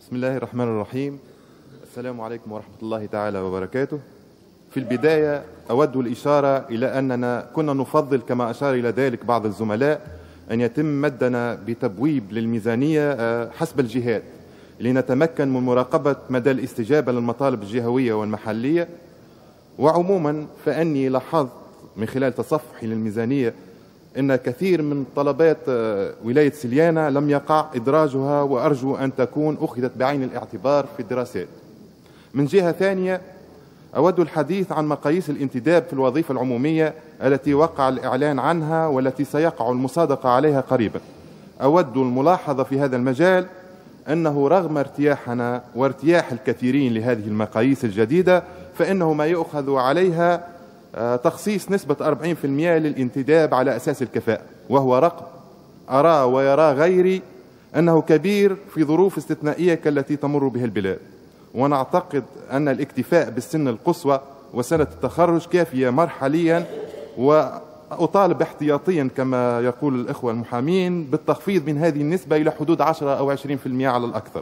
بسم الله الرحمن الرحيم. السلام عليكم ورحمة الله تعالى وبركاته. في البداية أود الإشارة إلى أننا كنا نفضل كما أشار إلى ذلك بعض الزملاء أن يتم مدنا بتبويب للميزانية حسب الجهات لنتمكن من مراقبة مدى الاستجابة للمطالب الجهوية والمحلية. وعموما فأني لاحظت من خلال تصفحي للميزانية أن كثير من طلبات ولاية سليانة لم يقع إدراجها، وأرجو أن تكون أخذت بعين الاعتبار في الدراسات. من جهة ثانية أود الحديث عن مقاييس الانتداب في الوظيفة العمومية التي وقع الإعلان عنها والتي سيقع المصادقة عليها قريبا. أود الملاحظة في هذا المجال أنه رغم ارتياحنا وارتياح الكثيرين لهذه المقاييس الجديدة فإنه ما يؤخذ عليها تخصيص نسبة 40% للانتداب على أساس الكفاءة، وهو رقم أرى ويرى غيري أنه كبير في ظروف استثنائية كالتي تمر بها البلاد. ونعتقد أن الاكتفاء بالسن القصوى وسنة التخرج كافية مرحليا، وأطالب احتياطيا كما يقول الإخوة المحامين بالتخفيض من هذه النسبة إلى حدود 10 أو 20% على الأكثر،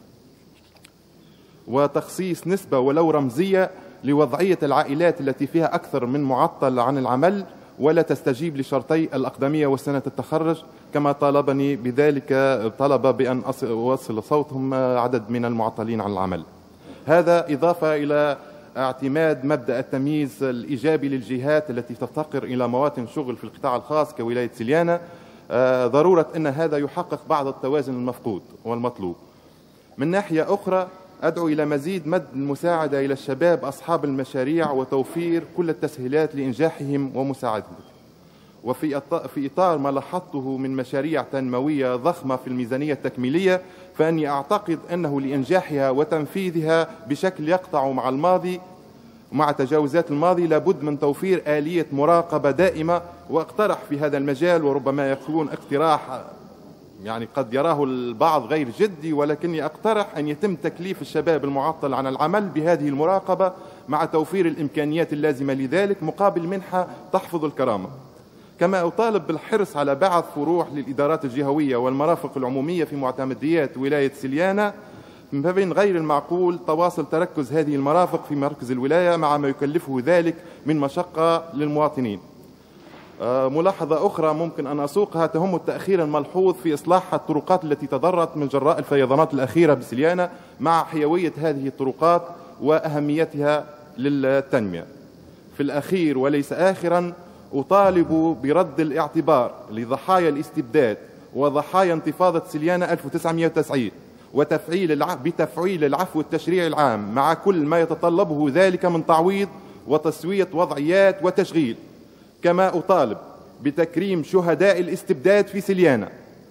وتخصيص نسبة ولو رمزية لوضعية العائلات التي فيها أكثر من معطل عن العمل ولا تستجيب لشرطي الأقدمية وسنة التخرج، كما طالبني بذلك طلب بأن أوصل صوتهم عدد من المعطلين عن العمل. هذا إضافة إلى اعتماد مبدأ التمييز الإيجابي للجهات التي تفتقر إلى مواطن شغل في القطاع الخاص كولاية سليانة، ضرورة أن هذا يحقق بعض التوازن المفقود والمطلوب. من ناحية أخرى أدعو إلى مزيد مد المساعدة إلى الشباب أصحاب المشاريع وتوفير كل التسهيلات لإنجاحهم ومساعدتهم. وفي إطار ما لاحظته من مشاريع تنموية ضخمة في الميزانية التكميلية، فأني أعتقد أنه لإنجاحها وتنفيذها بشكل يقطع مع الماضي ومع تجاوزات الماضي لابد من توفير آلية مراقبة دائمة. وأقترح في هذا المجال، وربما يكون اقتراح يعني قد يراه البعض غير جدي، ولكني أقترح أن يتم تكليف الشباب المعطل عن العمل بهذه المراقبة مع توفير الإمكانيات اللازمة لذلك مقابل منحة تحفظ الكرامة. كما أطالب بالحرص على بعث فروع للإدارات الجهوية والمرافق العمومية في معتمديات ولاية سليانة، من غير المعقول تواصل تركز هذه المرافق في مركز الولاية مع ما يكلفه ذلك من مشقة للمواطنين. ملاحظة أخرى ممكن أن أسوقها تهم التأخير الملحوظ في إصلاح الطرقات التي تضررت من جراء الفيضانات الأخيرة بسليانة، مع حيوية هذه الطرقات وأهميتها للتنمية. في الأخير وليس آخرا أطالب برد الاعتبار لضحايا الاستبداد وضحايا انتفاضة سليانة 1990 بتفعيل العفو التشريعي العام مع كل ما يتطلبه ذلك من تعويض وتسوية وضعيات وتشغيل. كما أطالب بتكريم شهداء الاستبداد في سليانة،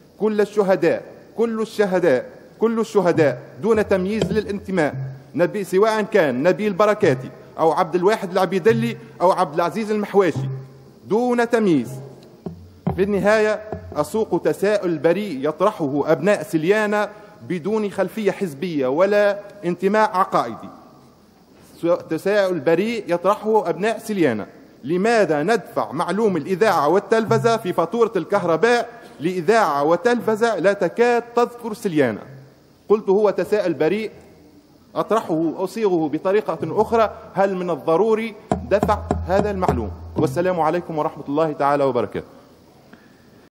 كل الشهداء دون تمييز للانتماء، سواء كان نبيل بركاتي أو عبد الواحد العبيدلي أو عبد العزيز المحواشي، دون تمييز. في النهاية أسوق تساؤل بريء يطرحه أبناء سليانة بدون خلفية حزبية ولا انتماء عقائدي. تساؤل بريء يطرحه أبناء سليانة: لماذا ندفع معلوم الإذاعة والتلفزة في فاتورة الكهرباء لإذاعة وتلفزة لا تكاد تذكر سليانة؟ قلت هو تساؤل بريء أطرحه أصيغه بطريقة أخرى: هل من الضروري دفع هذا المعلوم؟ والسلام عليكم ورحمة الله تعالى وبركاته.